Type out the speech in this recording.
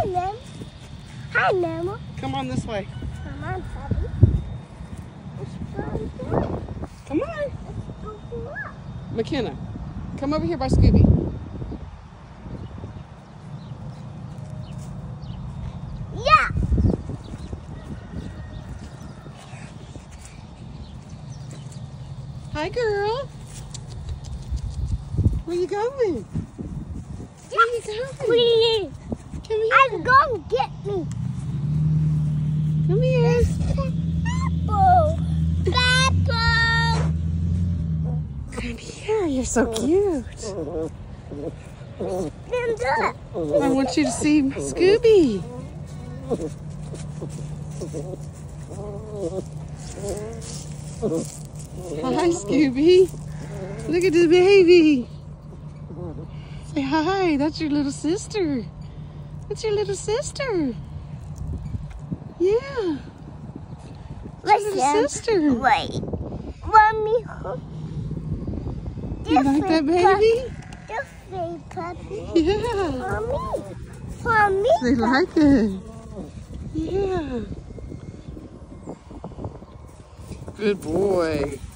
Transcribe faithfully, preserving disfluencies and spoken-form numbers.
Hi, Mom. Hi, Mama. Come on this way. Come on, puppy. Let's go down. Come on. Let's go up. McKenna, come over here by Scooby. Yeah. Hi, girl. Where you going? Where you going? Please. Come here. I'm going to get me. Come here. Apple. Apple. Come here. You're so cute. Stand up. I want you to see Scooby. Hi, Scooby. Look at the baby. Say hi. That's your little sister. That's your little sister. Yeah. That's your little sister. Wait. Mommy. You like that baby? This big puppy. Yeah. Mommy. Mommy. They like it. Yeah. Good boy.